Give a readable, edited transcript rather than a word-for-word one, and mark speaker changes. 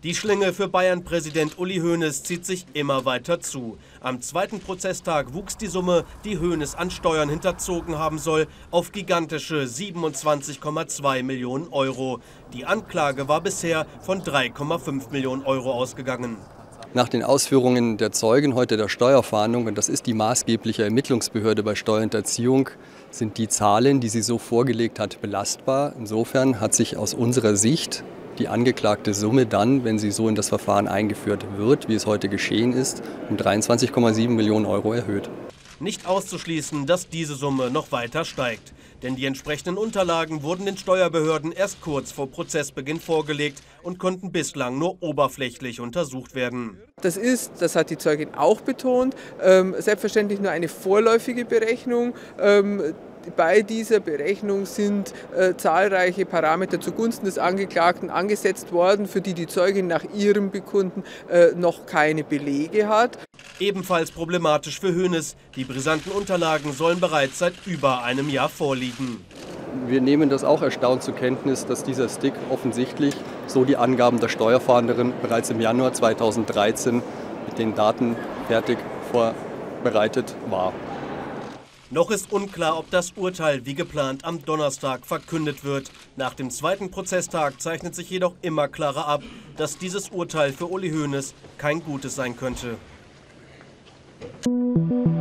Speaker 1: Die Schlinge für Bayern-Präsident Uli Hoeneß zieht sich immer weiter zu. Am zweiten Prozesstag wuchs die Summe, die Hoeneß an Steuern hinterzogen haben soll, auf gigantische 27,2 Millionen Euro. Die Anklage war bisher von 3,5 Millionen Euro ausgegangen.
Speaker 2: Nach den Ausführungen der Zeugen heute der Steuerfahndung, und das ist die maßgebliche Ermittlungsbehörde bei Steuerhinterziehung, sind die Zahlen, die sie so vorgelegt hat, belastbar. Insofern hat sich aus unserer Sicht die angeklagte Summe dann, wenn sie so in das Verfahren eingeführt wird, wie es heute geschehen ist, um 23,7 Millionen Euro erhöht.
Speaker 1: Nicht auszuschließen, dass diese Summe noch weiter steigt. Denn die entsprechenden Unterlagen wurden den Steuerbehörden erst kurz vor Prozessbeginn vorgelegt und konnten bislang nur oberflächlich untersucht werden.
Speaker 3: Das ist, das hat die Zeugin auch betont, selbstverständlich nur eine vorläufige Berechnung. Bei dieser Berechnung sind zahlreiche Parameter zugunsten des Angeklagten angesetzt worden, für die die Zeugin nach ihrem Bekunden noch keine Belege hat.
Speaker 1: Ebenfalls problematisch für Hoeneß. Die brisanten Unterlagen sollen bereits seit über einem Jahr vorliegen.
Speaker 2: Wir nehmen das auch erstaunt zur Kenntnis, dass dieser Stick offensichtlich, so die Angaben der Steuerfahnderin, bereits im Januar 2013 mit den Daten fertig vorbereitet war.
Speaker 1: Noch ist unklar, ob das Urteil wie geplant am Donnerstag verkündet wird. Nach dem zweiten Prozesstag zeichnet sich jedoch immer klarer ab, dass dieses Urteil für Uli Hoeneß kein gutes sein könnte.